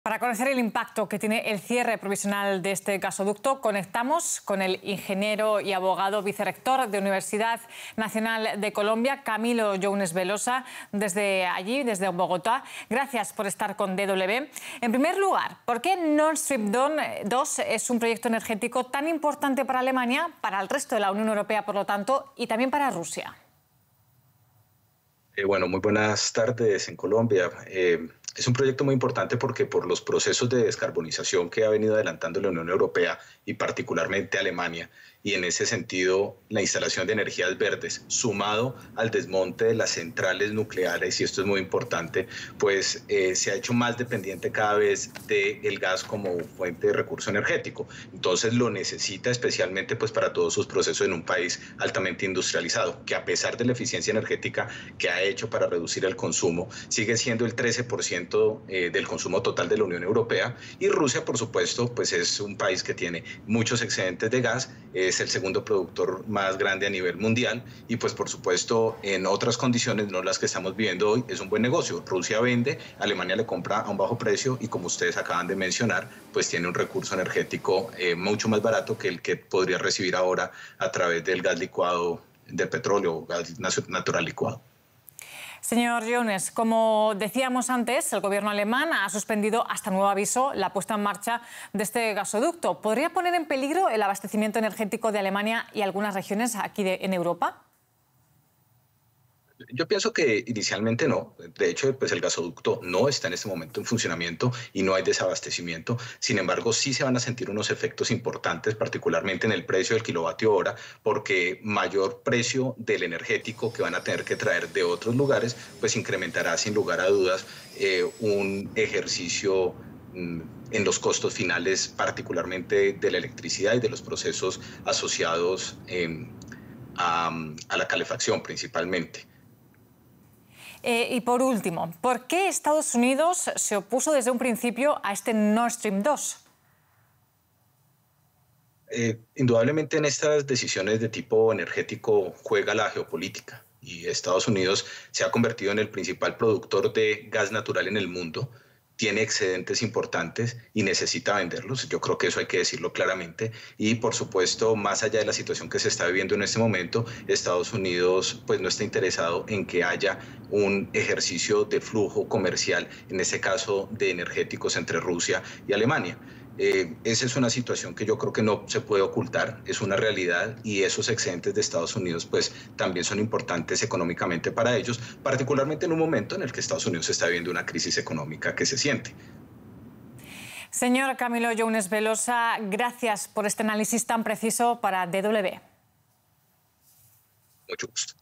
Para conocer el impacto que tiene el cierre provisional de este gasoducto, conectamos con el ingeniero y abogado vicerrector de Universidad Nacional de Colombia, Camilo Younes Velosa, desde allí, desde Bogotá. Gracias por estar con DW. En primer lugar, ¿por qué Nord Stream 2 es un proyecto energético tan importante para Alemania, para el resto de la Unión Europea, por lo tanto, y también para Rusia? Bueno, muy buenas tardes en Colombia. Es un proyecto muy importante porque por los procesos de descarbonización que ha venido adelantando la Unión Europea y particularmente Alemania, y en ese sentido la instalación de energías verdes, sumado al desmonte de las centrales nucleares, y esto es muy importante, pues se ha hecho más dependiente cada vez del gas como fuente de recurso energético. Entonces lo necesita especialmente pues para todos sus procesos en un país altamente industrializado, que a pesar de la eficiencia energética que ha hecho para reducir el consumo, sigue siendo el 13% del consumo total de la Unión Europea. Y Rusia, por supuesto, pues es un país que tiene muchos excedentes de gas, es el segundo productor más grande a nivel mundial y pues por supuesto en otras condiciones, no las que estamos viviendo hoy, es un buen negocio. Rusia vende, Alemania le compra a un bajo precio y, como ustedes acaban de mencionar, pues tiene un recurso energético mucho más barato que el que podría recibir ahora a través del gas licuado, del petróleo o gas natural licuado. Señor Younes, como decíamos antes, el gobierno alemán ha suspendido hasta nuevo aviso la puesta en marcha de este gasoducto. ¿Podría poner en peligro el abastecimiento energético de Alemania y algunas regiones aquí en Europa? Yo pienso que inicialmente no. De hecho, pues el gasoducto no está en este momento en funcionamiento y no hay desabastecimiento. Sin embargo, sí se van a sentir unos efectos importantes, particularmente en el precio del kilovatio hora, porque mayor precio del energético que van a tener que traer de otros lugares, pues incrementará sin lugar a dudas un ejercicio en los costos finales, particularmente de la electricidad y de los procesos asociados a la calefacción principalmente. Y por último, ¿por qué Estados Unidos se opuso desde un principio a este Nord Stream 2? Indudablemente en estas decisiones de tipo energético juega la geopolítica y Estados Unidos se ha convertido en el principal productor de gas natural en el mundo, tiene excedentes importantes y necesita venderlos. Yo creo que eso hay que decirlo claramente. Y por supuesto, más allá de la situación que se está viviendo en este momento, Estados Unidos pues no está interesado en que haya un ejercicio de flujo comercial, en este caso de energéticos entre Rusia y Alemania. Esa es una situación que yo creo que no se puede ocultar, es una realidad, y esos excedentes de Estados Unidos pues también son importantes económicamente para ellos, particularmente en un momento en el que Estados Unidos está viviendo una crisis económica que se siente. Señor Camilo Younes Velosa, gracias por este análisis tan preciso para DW. Mucho gusto.